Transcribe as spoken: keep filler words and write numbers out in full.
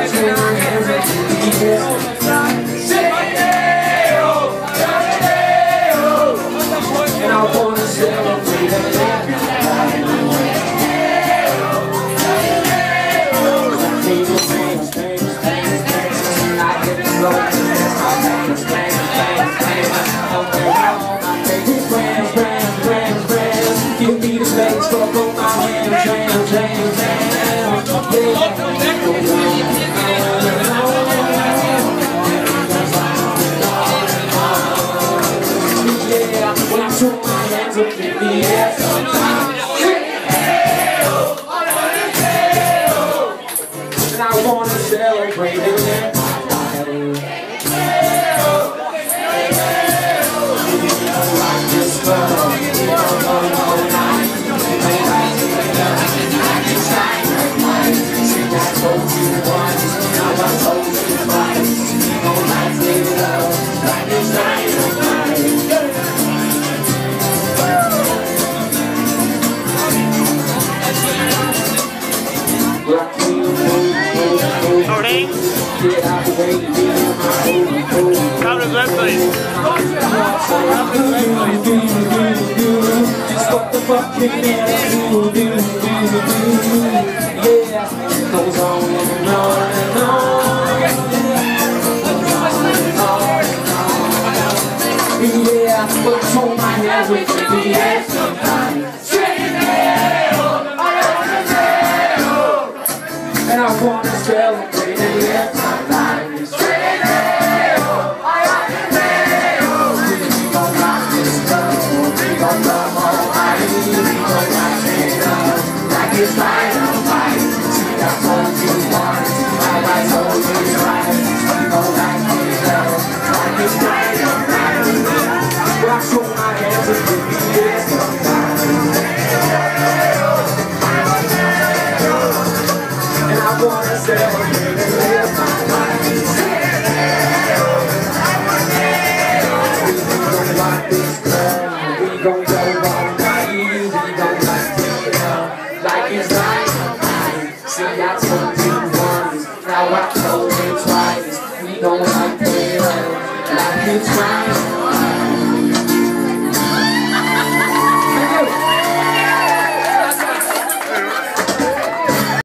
Give me the space for both my hands, hands, hands, hands. Yeah, when I throw my hands up in the air, and I wanna celebrate it. Kavanaghs Naas, please. Kavanaghs Naas, please. Just what the fuck can I do, do, do, do? Yeah, it goes on and on and on. Yeah, but I hold my hands with the air sometimes. And I wanna celebrate it, yeah, sometimes. It's right on right. See, I told you once, how I told you twice. You know like it up, like it's right on right. Well, I show my hands and give me this sometimes. And I wanna celebrate and live my life. We gon' rock this club, we gon' go all night, we gon' like it up. Like it's right on right. See, I told you once, now I told you twice. We gon' like it up, like it's right.